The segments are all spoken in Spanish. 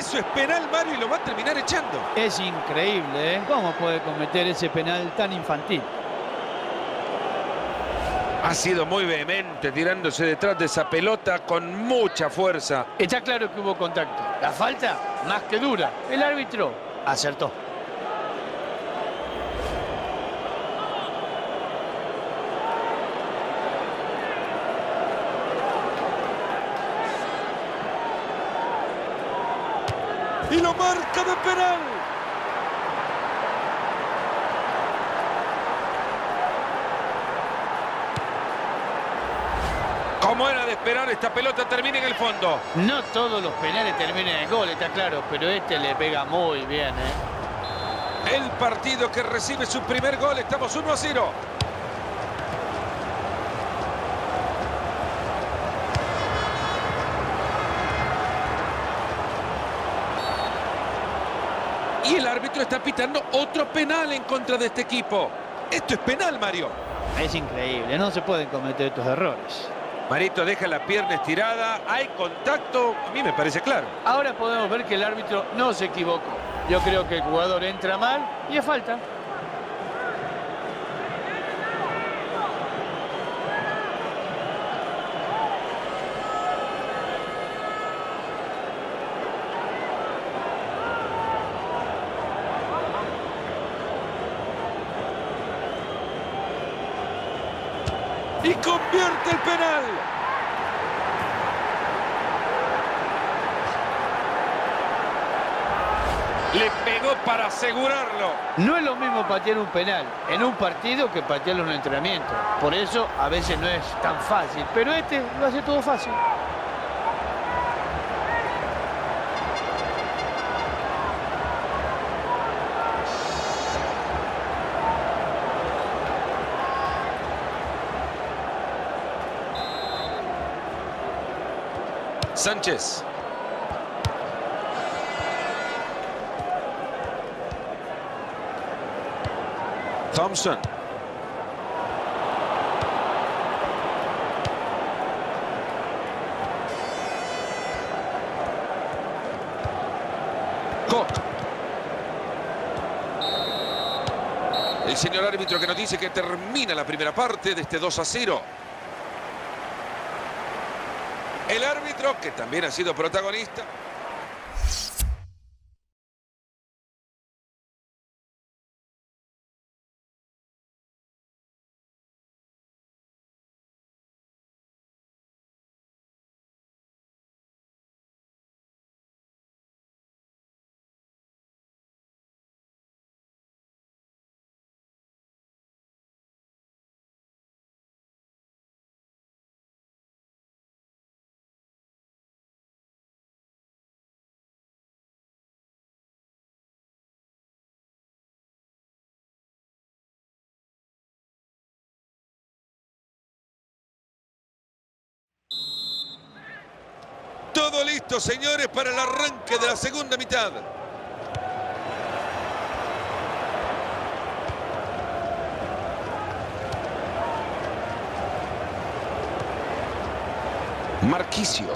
Eso es penal, Mario, y lo va a terminar echando. Es increíble, ¿eh? ¿Cómo puede cometer ese penal tan infantil? Ha sido muy vehemente tirándose detrás de esa pelota con mucha fuerza. Está claro que hubo contacto. La falta, más que dura. El árbitro acertó. Y lo marca de penal. Como era de esperar, esta pelota termina en el fondo. No todos los penales terminan en gol, está claro, pero este le pega muy bien, ¿eh? El partido que recibe su primer gol, estamos 1-0. Y el árbitro está pitando otro penal en contra de este equipo. Esto es penal, Mario. Es increíble, no se pueden cometer estos errores. Marito deja la pierna estirada, hay contacto, a mí me parece claro. Ahora podemos ver que el árbitro no se equivocó. Yo creo que el jugador entra mal y es falta. Y convierte el penal. Le pegó para asegurarlo. No es lo mismo patear un penal en un partido que patearlo en un entrenamiento. Por eso a veces no es tan fácil, pero este lo hace todo fácil. Sánchez. Thompson. Koch. El señor árbitro que nos dice que termina la primera parte de este 2-0. El árbitro, que también ha sido protagonista. Todo listo, señores, para el arranque de la segunda mitad. Marquisio.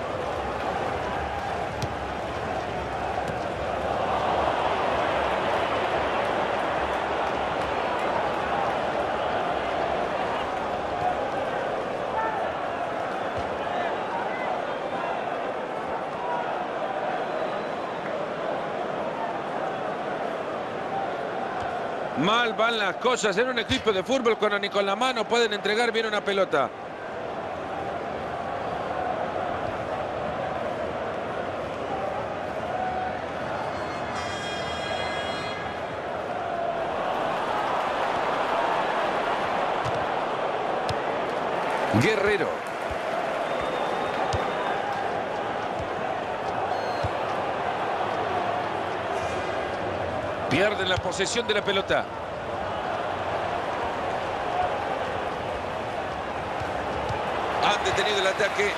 Mal van las cosas en un equipo de fútbol cuando ni con la mano pueden entregar bien una pelota. Guerrero. Pierden la posesión de la pelota. Han detenido el ataque.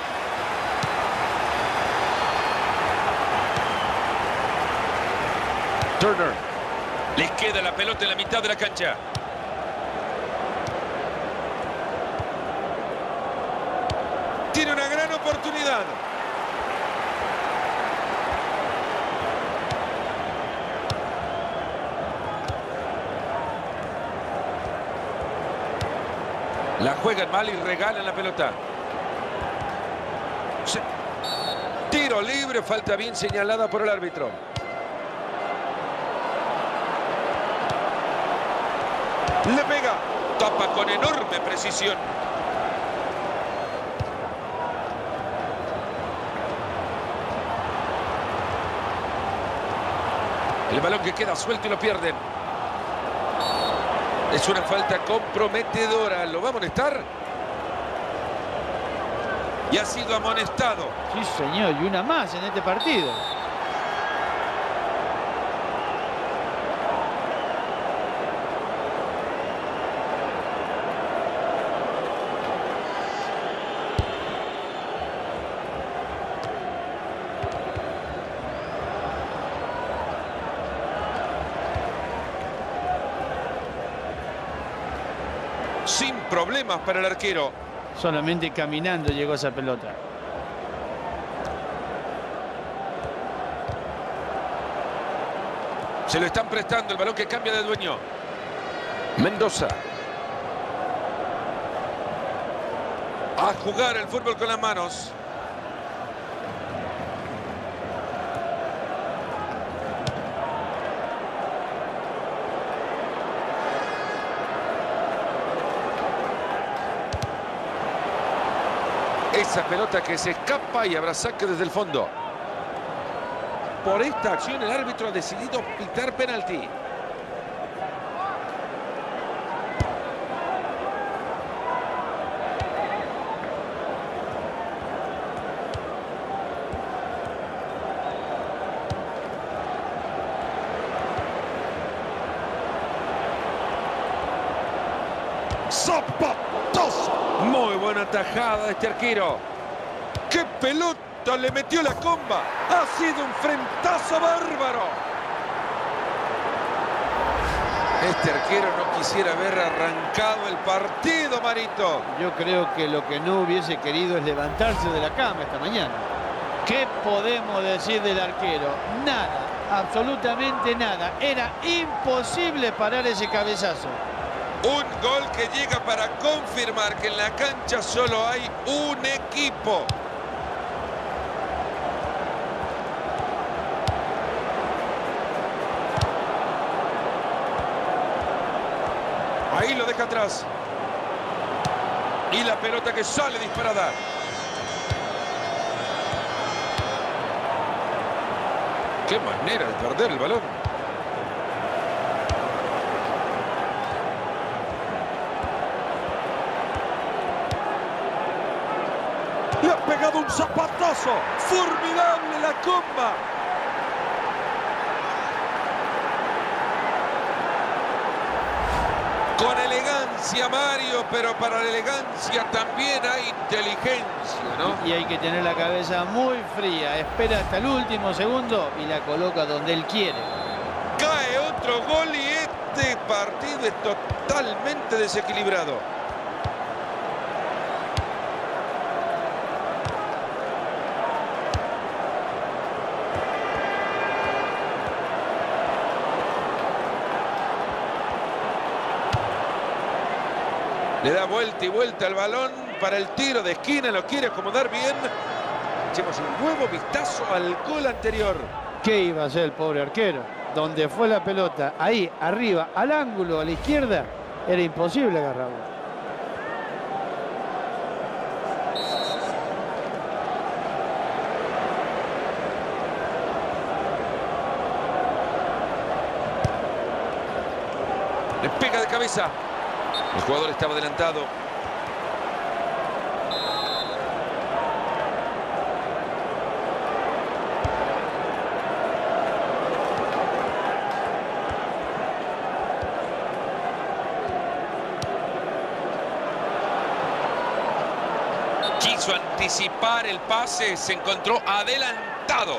Turner. Les queda la pelota en la mitad de la cancha. Tiene una gran oportunidad. La juegan mal y regalan la pelota. Tiro libre, falta bien señalada por el árbitro. Le pega, tapa con enorme precisión. El balón que queda suelto y lo pierden. Es una falta comprometedora. ¿Lo va a amonestar? Y ha sido amonestado. Sí, señor, y una más en este partido. Sin problemas para el arquero. Solamente caminando llegó esa pelota. Se lo están prestando, el balón que cambia de dueño. Mendoza. A jugar el fútbol con las manos. Esa pelota que se escapa y habrá saque desde el fondo. Por esta acción el árbitro ha decidido pitar penalti. ¡Zapatazo! Muy buena tajada de este arquero. ¡Qué pelota le metió la comba! ¡Ha sido un frentazo bárbaro! Este arquero no quisiera haber arrancado el partido, Marito. Yo creo que lo que no hubiese querido es levantarse de la cama esta mañana. ¿Qué podemos decir del arquero? Nada, absolutamente nada. Era imposible parar ese cabezazo. Un gol que llega para confirmar que en la cancha solo hay un equipo. Ahí lo deja atrás. Y la pelota que sale disparada. Qué manera de perder el balón. Le ha pegado un zapatazo. Formidable la comba. Con elegancia, Mario, pero para la elegancia también hay inteligencia, ¿no? Y hay que tener la cabeza muy fría. Espera hasta el último segundo y la coloca donde él quiere. Cae otro gol y este partido es totalmente desequilibrado. Le da vuelta y vuelta al balón para el tiro de esquina, lo quiere acomodar bien. Echemos un nuevo vistazo al gol anterior. ¿Qué iba a hacer el pobre arquero? Donde fue la pelota, ahí, arriba, al ángulo, a la izquierda, era imposible agarrarla. Le pega de cabeza. El jugador estaba adelantado. Quiso anticipar el pase, se encontró adelantado.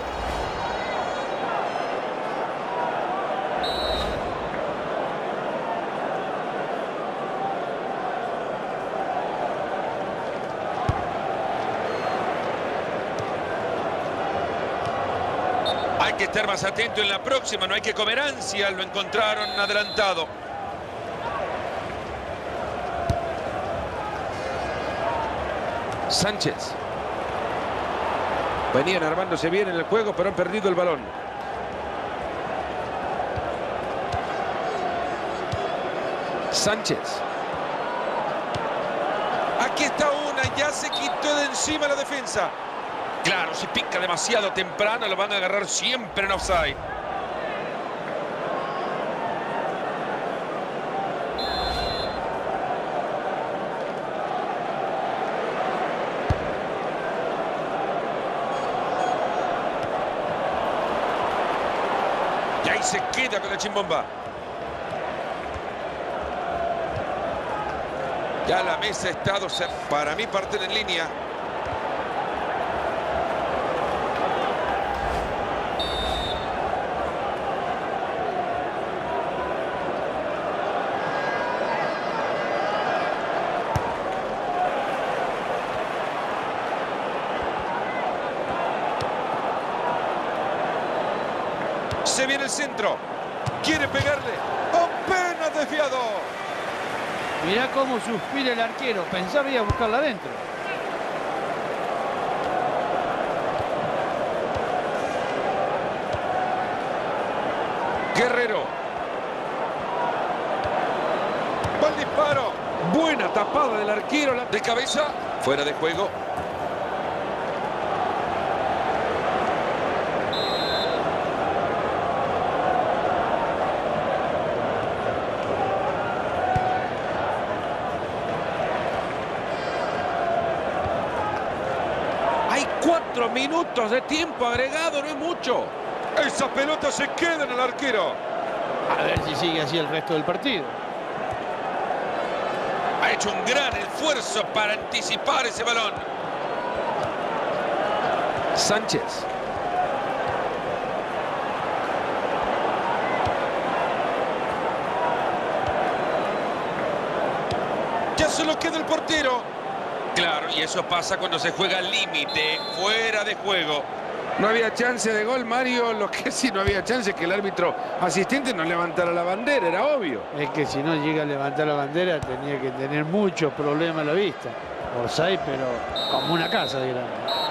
Hay que estar más atento en la próxima, no hay que comer ansia, lo encontraron adelantado. Sánchez. Venían armándose bien en el juego, pero han perdido el balón. Sánchez. Aquí está una, ya se quitó de encima la defensa. Claro, si pica demasiado temprano lo van a agarrar siempre en offside. Y ahí se queda con la chimbomba. Ya la mesa ha estado, para mí parten en línea. Se viene el centro. Quiere pegarle. Apenas desviado. Mirá cómo suspira el arquero. Pensaba ir a buscarla adentro. Guerrero. Buen disparo. Buena tapada del arquero. De cabeza. Fuera de juego. Hay 4 minutos de tiempo agregado, no es mucho. Esa pelota se queda en el arquero. A ver si sigue así el resto del partido. Ha hecho un gran esfuerzo para anticipar ese balón. Sánchez. Ya solo queda el portero. Claro, y eso pasa cuando se juega al límite, fuera de juego. No había chance de gol, Mario. Lo que sí no había chance es que el árbitro asistente no levantara la bandera, era obvio. Es que si no llega a levantar la bandera tenía que tener muchos problemas a la vista. Orsay, pero como una casa de grande.